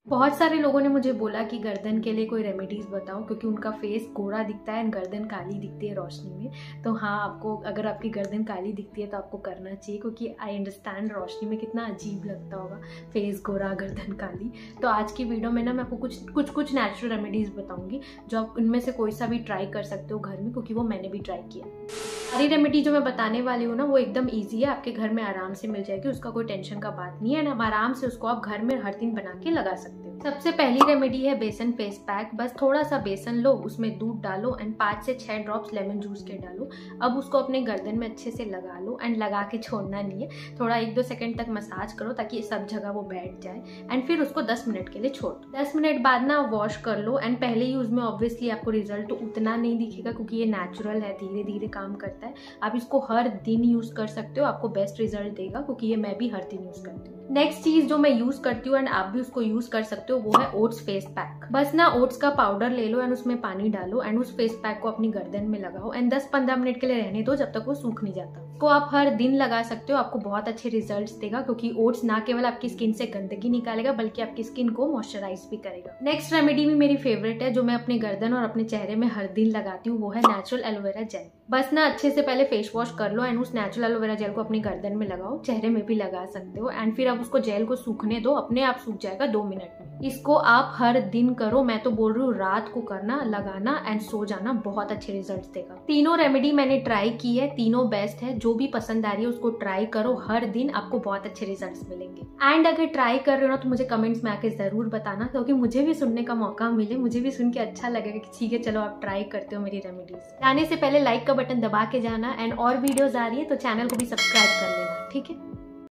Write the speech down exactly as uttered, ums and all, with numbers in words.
बहुत सारे लोगों ने मुझे बोला कि गर्दन के लिए कोई रेमेडीज़ बताओ, क्योंकि उनका फेस गोरा दिखता है एंड गर्दन काली दिखती है रोशनी में। तो हाँ, आपको अगर आपकी गर्दन काली दिखती है तो आपको करना चाहिए, क्योंकि आई अंडरस्टैंड रोशनी में कितना अजीब लगता होगा फेस गोरा गर्दन काली। तो आज की वीडियो में ना मैं आपको कुछ कुछ कुछ नेचुरल रेमेडीज़ बताऊंगी जो आप उनमें से कोई सा भी ट्राई कर सकते हो घर में, क्योंकि वो मैंने भी ट्राई किया। सारी रेमेडी जो मैं बताने वाली हूँ ना वो एकदम ईजी है, आपके घर में आराम से मिल जाएगी, उसका कोई टेंशन का बात नहीं है। ना आराम से उसको आप घर में हर दिन बना के लगा सकते हो। सबसे पहली रेमेडी है बेसन फेस पैक। बस थोड़ा सा बेसन लो, उसमें दूध डालो एंड पाँच से छह ड्रॉप्स लेमन जूस के डालो। अब उसको अपने गर्दन में अच्छे से लगा लो एंड लगा के छोड़ना नहीं है, थोड़ा एक दो सेकंड तक मसाज करो ताकि सब जगह वो बैठ जाए एंड फिर उसको दस मिनट के लिए छोड़ दो। दस मिनट बाद ना वॉश कर लो एंड पहले यूज में ऑब्वियसली आपको रिजल्ट तो उतना नहीं दिखेगा, क्योंकि ये नेचुरल है, धीरे धीरे काम करता है। आप इसको हर दिन यूज कर सकते हो, आपको बेस्ट रिजल्ट देगा, क्योंकि ये मैं भी हर दिन यूज करती हूँ। नेक्स्ट चीज जो मैं यूज करती हूँ एंड आप भी उसको यूज कर सकते हो वो है ओट्स फेस पैक। बस ना ओट्स का पाउडर ले लो एंड उसमें पानी डालो एंड उस फेस पैक को अपनी गर्दन में लगाओ एंड दस पंद्रह मिनट के लिए रहने दो, जब तक वो सूख नहीं जाता। को आप हर दिन लगा सकते हो, आपको बहुत अच्छे रिजल्ट्स देगा, क्योंकि ओट्स ना केवल आपकी स्किन से गंदगी निकालेगा बल्कि आपकी स्किन को मॉइस्चराइज भी करेगा। नेक्स्ट रेमेडी भी मेरी फेवरेट है जो मैं अपने गर्दन और अपने चेहरे में हर दिन लगाती हूँ, वो है नेचुरल एलोवेरा जेल। बस ना अच्छे से पहले फेस वॉश कर लो एंड उस नेचुरल एलोवेरा जेल को अपनी गर्दन में लगाओ, चेहरे में भी लगा सकते हो एंड फिर आप उसको जेल को सूखने दो, अपने आप सूख जाएगा दो मिनट में। इसको आप हर दिन करो, मैं तो बोल रही हूँ रात को करना, लगाना एंड सो जाना, बहुत अच्छे रिजल्ट्स देगा। तीनों रेमेडी मैंने ट्राई की है, तीनों बेस्ट है, जो भी पसंद आ रही है उसको ट्राई करो, हर दिन आपको बहुत अच्छे रिजल्ट्स मिलेंगे। एंड अगर ट्राई कर रहे हो ना तो मुझे कमेंट्स में आके जरूर बताना, क्योंकि मुझे भी सुनने का मौका मिले, मुझे भी सुन के अच्छा लगेगा कि ठीक है चलो आप ट्राई करते हो मेरी रेमेडीज। जाने से पहले लाइक का बटन दबा के जाना एंड और वीडियोज आ रही है तो चैनल को भी सब्सक्राइब कर लेना, ठीक है।